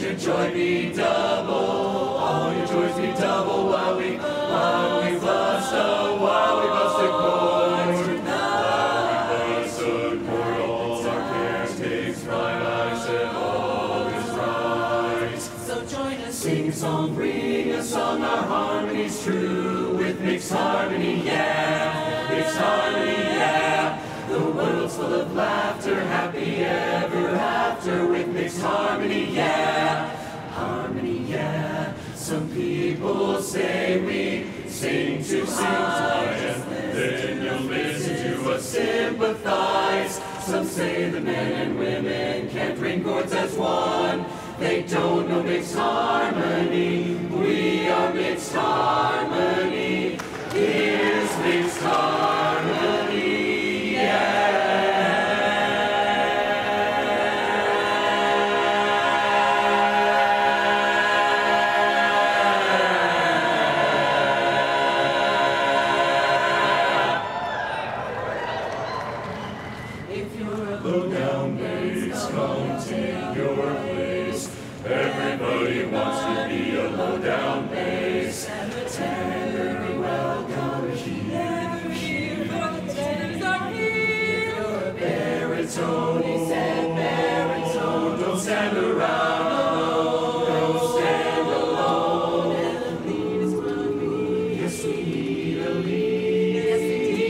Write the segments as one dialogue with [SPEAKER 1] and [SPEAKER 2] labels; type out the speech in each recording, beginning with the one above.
[SPEAKER 1] your joy be double. All your joys be double while we bust a chord tonight. While we bust a chord, all our cares takes flight. I said all is right. So join us, sing a song, bring a song, our harmony's true. With mixed harmony, yeah, mixed harmony, yeah. The world's full of laughter, happy ever after. With mixed harmony, yeah, harmony, yeah. Some people say we sing to sympathize, then you'll listen to us sympathize. Some say the men and women can't ring chords as one. They don't know mixed harmony. We are mixed harmony. Here's mixed harmony, yeah. If you're a low-down bass, come take your place. Everybody wants to be a low-down bass. Tenderly welcome here. For the tenors are here. If you're a baritone, he said baritone, don't stand around, don't stand alone. And the lead is what we need. Yes, we need a lead. Yes,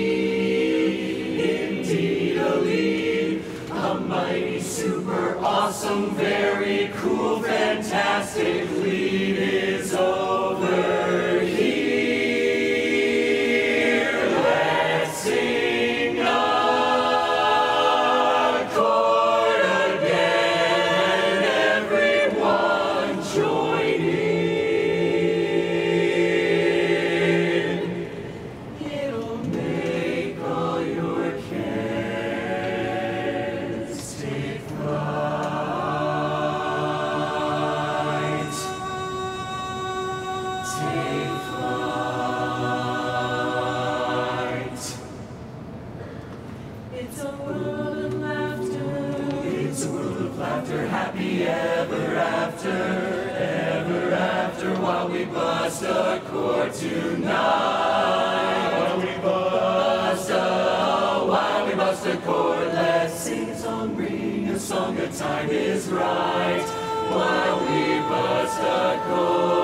[SPEAKER 1] indeed a lead. A mighty, super, awesome, very cool, fantastic lead is over here. Let's sing a chord again, everyone join in. It'll make all your cares take flight. Take flight. It's a world of laughter. It's a world of laughter, happy ever after, while we bust a chord tonight. While we bust a chord, let's sing a song, bring a song, the time is right. While we bust a chord.